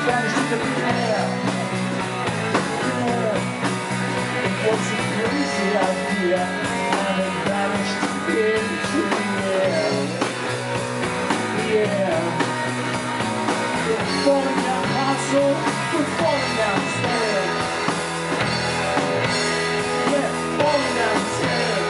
vanished into the air. Yeah. It was a crazy idea, and it vanished into the air. Yeah. We're falling down castle, we're falling downstairs. Yeah, falling downstairs.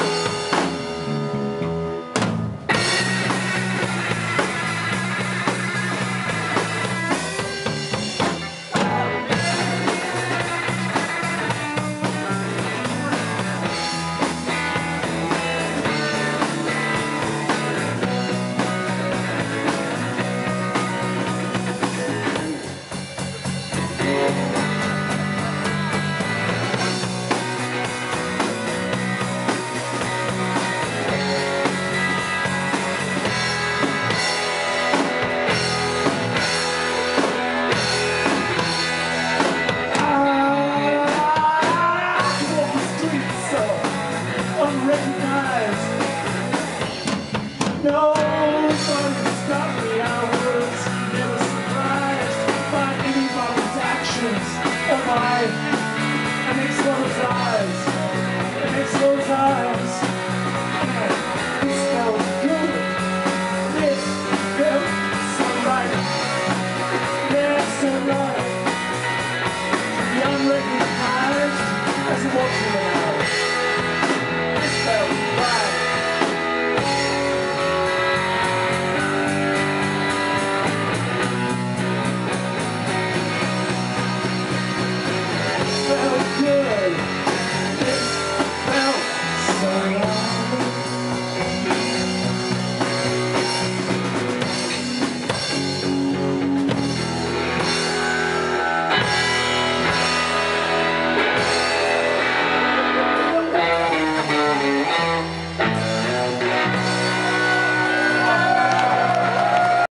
No one could stop me. I was never surprised by anybody's actions or mine. It makes those eyes. It makes those eyes. Man, this smells good. This felt so right. Yeah, so right. The unrecognized as it walks in the night.